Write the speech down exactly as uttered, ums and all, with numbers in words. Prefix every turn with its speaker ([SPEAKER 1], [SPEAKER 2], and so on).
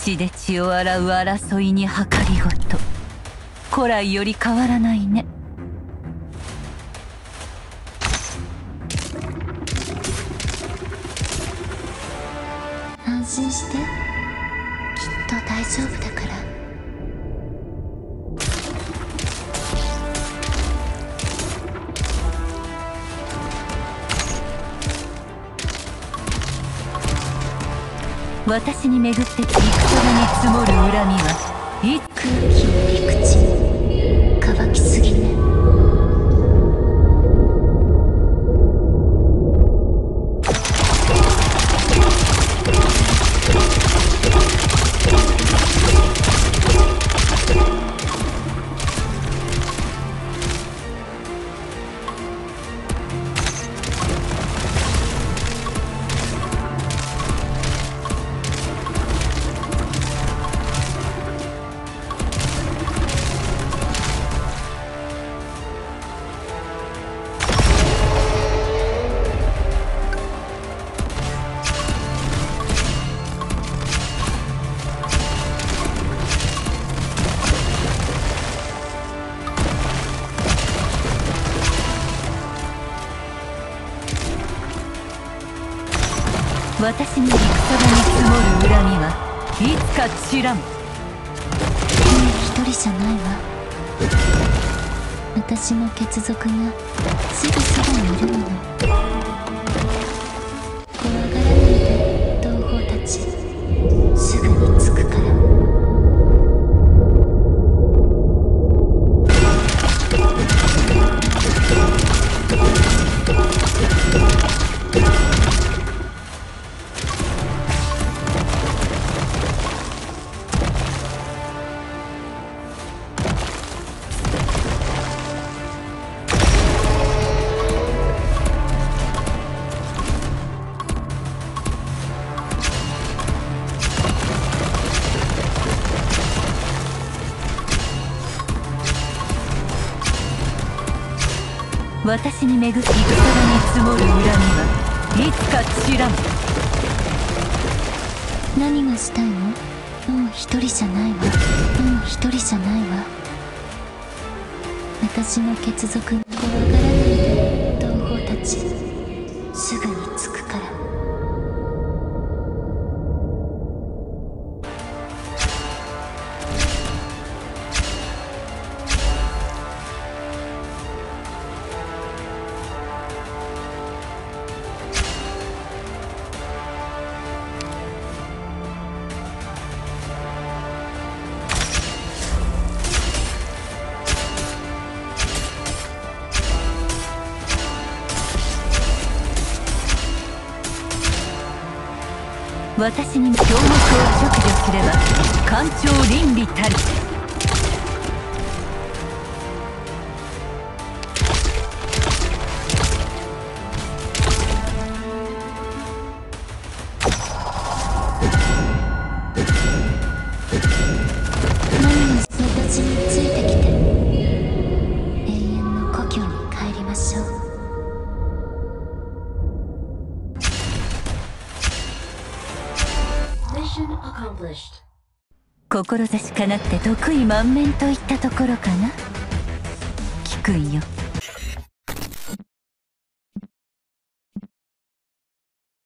[SPEAKER 1] 血で血を洗う争いに計りごと、古来より変わらないね。
[SPEAKER 2] 安心して、きっと大丈夫だから。
[SPEAKER 1] 私に巡って幾空に積もる恨みはいつ
[SPEAKER 2] 空気の陸地乾きすぎね。
[SPEAKER 1] 私に陸空に積もる恨みはいつか散らん。もう
[SPEAKER 2] 一人じゃないわ。私の血族がすぐそばにいるもの。怖がらないで同胞たち、すぐに着くから。
[SPEAKER 1] 私に巡って戦に積もる恨みはいつか散らん。
[SPEAKER 2] 何がしたいの？もう一人じゃないわ。もう一人じゃないわ。私の血族、怖がらないで同胞たち、すぐに着くから。
[SPEAKER 1] 私に強目を削除すれば官庁倫理たる。
[SPEAKER 2] 何が私についてきて、永遠の故郷に帰りましょう。
[SPEAKER 1] 志かなって得意満面といったところかな。聞くんよ。